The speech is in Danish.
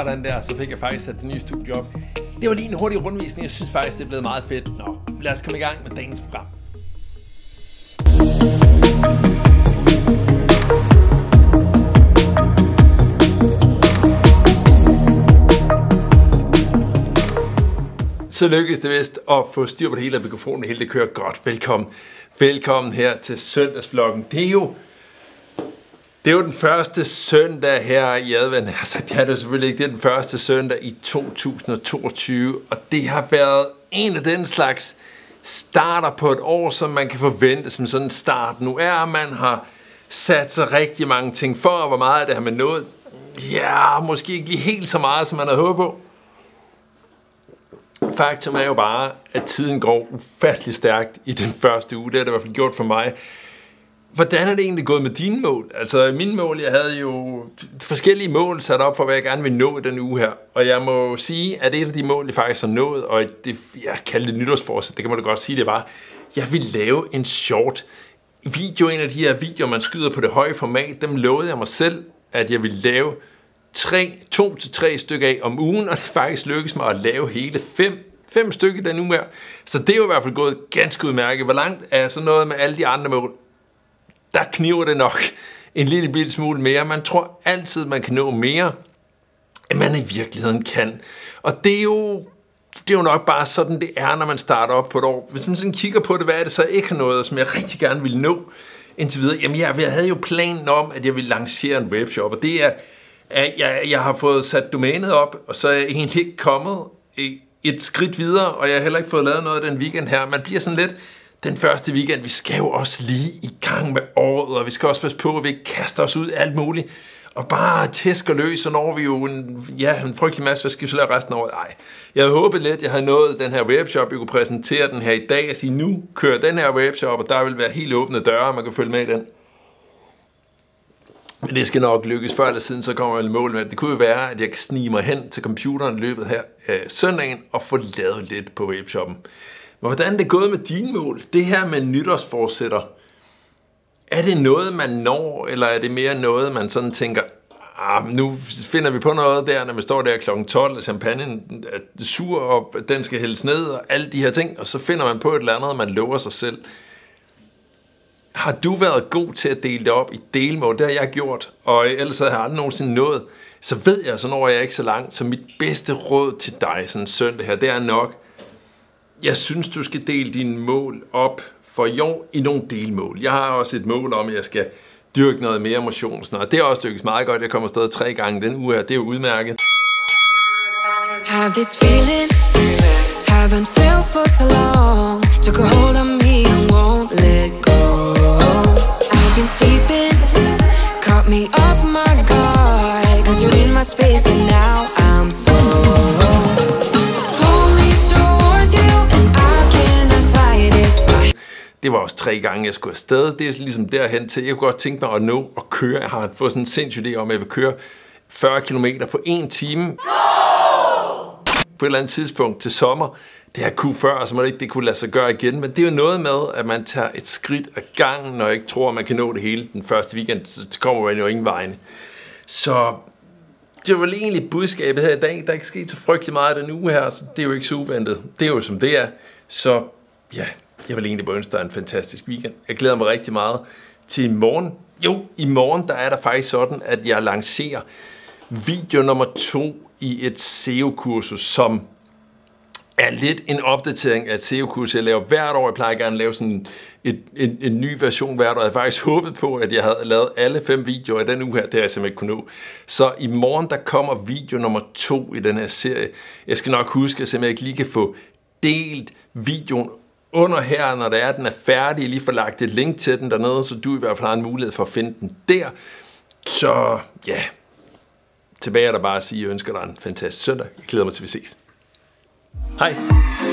Sådan der, så fik jeg faktisk sat det nye studie op. Det var lige en hurtig rundvisning. Jeg synes faktisk, det er blevet meget fedt. Nå, lad os komme i gang med dagens program. Så lykkedes det vist at få styr på det hele af mikrofonen. Det hele det kører godt. Velkommen her til søndagsvloggen. Det er jo den første søndag her i advent. Altså, det er det selvfølgelig ikke. Det er den første søndag i 2022. Og det har været en af den slags starter på et år, som man kan forvente som sådan en start. Nu er man har sat sig rigtig mange ting for, og hvor meget af det har man nået. Ja, måske ikke lige helt så meget, som man havde håbet på. Faktum er jo bare, at tiden går ufattelig stærkt i den første uge. Det har det i hvert fald gjort for mig. Hvordan er det egentlig gået med dine mål? Altså mine mål, jeg havde jo forskellige mål sat op for, hvad jeg gerne vil nå i den uge her. Og jeg må sige, at et af de mål, jeg faktisk har nået, og det, jeg kalder det nytårsforsæt, det kan man da godt sige, det var, jeg vil lave en short video. En af de her videoer, man skyder på det høje format, dem lovede jeg mig selv, at jeg ville lave 2 til 3 stykker af om ugen, og det faktisk lykkedes mig at lave hele 5 stykker den uge her. Så det er jo i hvert fald gået ganske udmærket. Hvor langt er så noget med alle de andre mål? Der kniver det nok en lille bitte smule mere. Man tror altid, man kan nå mere, end man i virkeligheden kan. Og det er jo nok bare sådan, det er, når man starter op på et år. Hvis man sådan kigger på det, hvad er det så, jeg ikke har nået, som jeg rigtig gerne vil nå indtil videre? Jamen, jeg havde jo planen om, at jeg ville lancere en webshop, og det er, at jeg har fået sat domænet op, og så er jeg egentlig ikke kommet et skridt videre, og jeg har heller ikke fået lavet noget den weekend her. Man bliver sådan lidt, den første weekend, vi skal jo også lige i gang med året, og vi skal også passe på, at vi ikke kaster os ud alt muligt, og bare tæsker løs, så når vi jo en frygtelig masse, hvad skal vi så lave resten af året? Nej, jeg havde håbet lidt, jeg havde nået den her webshop, jeg kunne præsentere den her i dag, og sige, nu kører den her webshop, og der vil være helt åbne døre, og man kan følge med i den. Men det skal nok lykkes før eller siden, så kommer jeg i mål med det. Det kunne jo være, at jeg kan snige mig hen til computeren i løbet her søndagen, og få lavet lidt på webshoppen. Men hvordan er det gået med dine mål? Det her med nytårsforsætter, er det noget, man når, eller er det mere noget, man sådan tænker, nu finder vi på noget der, når vi står der kl. 12, og champagnen er sur, og den skal hældes ned, og alle de her ting, og så finder man på et eller andet, og man lover sig selv. Har du været god til at dele det op i delmål? Det har jeg gjort, og ellers har jeg aldrig nogensinde nået. Så ved jeg, så når jeg ikke så langt. Så mit bedste råd til dig sådan en søndag her, det er nok, jeg synes, du skal dele dine mål op for i år i nogle delmål. Jeg har også et mål om, at jeg skal dyrke noget mere motion og sådan noget. Det har også lykkes meget godt. Jeg kommer stadig 3 gange den uge her. Det er jo udmærket. Have this feeling, haven't felt for so long. Took a hold of me and won't let go. I've been sleeping, caught me off my guard. Cause you're in my space and now I'm so hold me towards you and I cannot fight it. Det var også 3 gange, jeg skulle afsted. Det er ligesom derhen til. Jeg kunne godt tænke mig at nå at køre. Jeg har fået sådan en sindssyg idé om, at jeg vil køre 40 km på 1 time. På et eller andet tidspunkt til sommer. Det har jeg kunne før, så må det ikke det kunne lade sig gøre igen. Men det er jo noget med, at man tager et skridt ad gangen, når jeg ikke tror, at man kan nå det hele den første weekend. Så kommer man jo ingen vegne. Så det var egentlig budskabet her i dag. Der er ikke sket så frygtelig meget den uge her, så det er jo ikke så uventet. Det er jo som det er. Så ja, jeg vil egentlig bare ønske dig en fantastisk weekend. Jeg glæder mig rigtig meget til i morgen. Jo, i morgen der er der faktisk sådan, at jeg lancerer video nummer 2 i et SEO-kursus, som er lidt en opdatering af et SEO-kursus, jeg laver hvert år. Jeg plejer gerne at lave sådan en ny version hvert år. Jeg havde faktisk håbet på, at jeg havde lavet alle 5 videoer i den uge her. Det har jeg simpelthen ikke kunnet nå. Så i morgen, der kommer video nummer 2 i den her serie. Jeg skal nok huske, at jeg ikke lige kan få delt videoen under her, når det er, den er færdig. Jeg lige får lagt et link til den dernede, så du i hvert fald har en mulighed for at finde den der. Så ja, tilbage er der bare at sige, at jeg ønsker dig en fantastisk søndag. Jeg glæder mig til, at vi ses. Hej!